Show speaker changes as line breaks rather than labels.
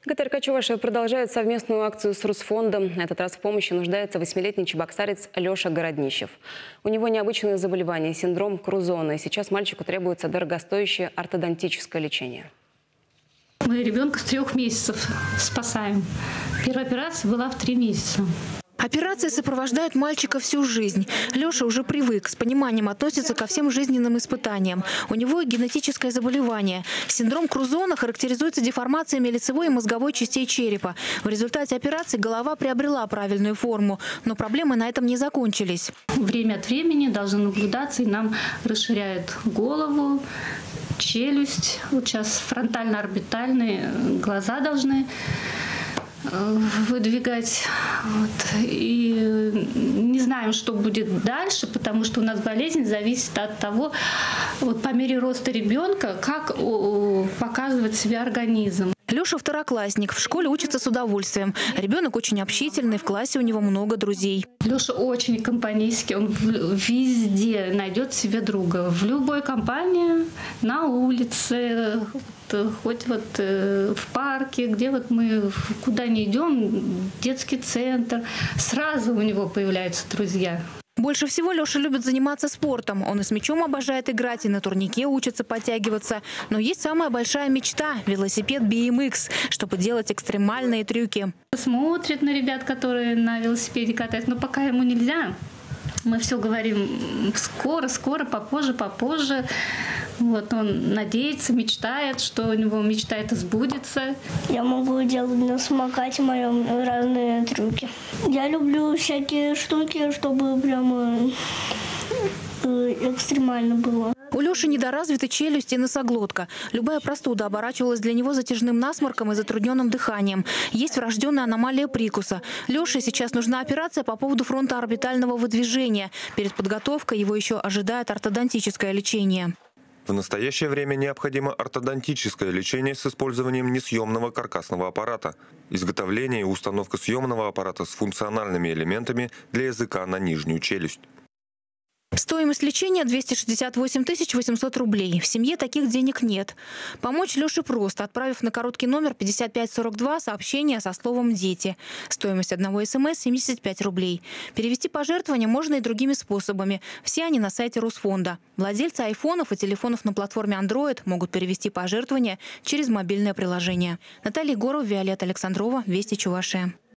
ГТРК Чувашия продолжает совместную акцию с Русфондом. На этот раз в помощи нуждается 8-летний чебоксарец Леша Городнищев. У него необычное заболевание – синдром Крузона. И сейчас мальчику требуется дорогостоящее ортодонтическое лечение.
Мы ребенка с 3 месяцев спасаем. Первая операция была в 3 месяца.
Операции сопровождают мальчика всю жизнь. Леша уже привык, с пониманием относится ко всем жизненным испытаниям. У него генетическое заболевание. Синдром Крузона характеризуется деформациями лицевой и мозговой частей черепа. В результате операции голова приобрела правильную форму, но проблемы на этом не закончились.
Время от времени должны наблюдаться, и нам расширяют голову, челюсть. Вот сейчас фронтально-орбитальные глаза должны выдвигать. Вот. И не знаем, что будет дальше, потому что у нас болезнь зависит от того, вот по мере роста ребенка, как показывает себя организм.
Леша второклассник, в школе учится с удовольствием. Ребенок очень общительный, в классе у него много друзей.
Леша очень компанейский, он везде найдет себе друга. В любой компании, на улице, хоть вот в парке, где вот мы куда ни идем, детский центр, сразу у него появляются друзья.
Больше всего Леша любит заниматься спортом. Он и с мячом обожает играть, и на турнике учится подтягиваться. Но есть самая большая мечта – велосипед BMX, чтобы делать экстремальные трюки.
Смотрит на ребят, которые на велосипеде катаются, но пока ему нельзя. Мы все говорим скоро, попозже. Вот он надеется, мечтает, что у него мечта эта сбудется.
Я могу делать на самокате моем разные трюки. Я люблю всякие штуки, чтобы прямо экстремально было.
У Леши недоразвиты челюсть и носоглотка. Любая простуда оборачивалась для него затяжным насморком и затрудненным дыханием. Есть врожденная аномалия прикуса. Леше сейчас нужна операция по поводу фронтоорбитального выдвижения. Перед подготовкой его еще ожидает ортодонтическое лечение.
В настоящее время необходимо ортодонтическое лечение с использованием несъемного каркасного аппарата, изготовление и установка съемного аппарата с функциональными элементами для языка на нижнюю челюсть.
Стоимость лечения 268 800 рублей. В семье таких денег нет. Помочь Леше просто, отправив на короткий номер 5542 сообщение со словом «Дети». Стоимость одного СМС – 75 рублей. Перевести пожертвования можно и другими способами. Все они на сайте Русфонда. Владельцы айфонов и телефонов на платформе Android могут перевести пожертвования через мобильное приложение. Наталья Егорова, Виолетта Александрова, Вести Чувашия.